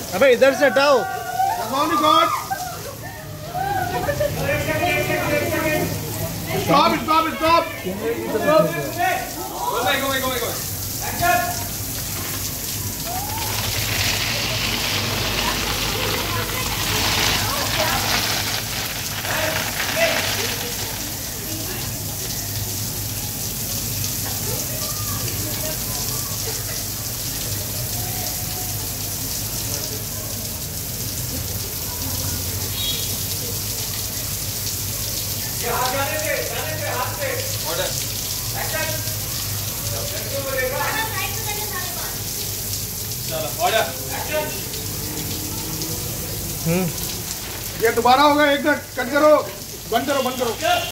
अबे इधर से हटाओ। Stop. Go. जाने पे हाथ पे ऑर्डर एक्शन चलो ऑर्डर एक्शन। ये दोबारा होगा, एक कट करो, बंद करो।